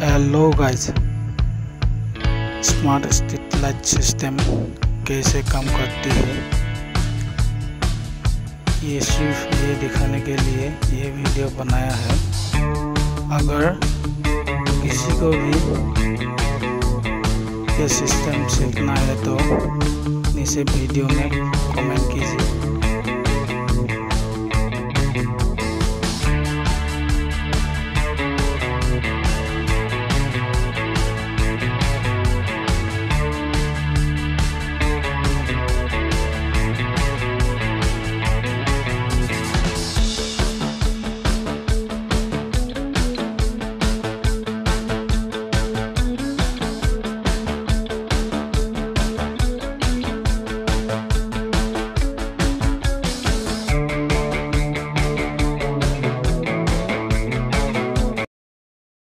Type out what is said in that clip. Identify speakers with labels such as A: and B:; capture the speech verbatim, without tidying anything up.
A: Hello guys, smart street light system कैसे काम करती है ये सिर्फ ये दिखाने के लिए ये वीडियो बनाया है। अगर किसी को भी ये सिस्टम सीखना है तो नीचे वीडियो में कमेंट कीजिए।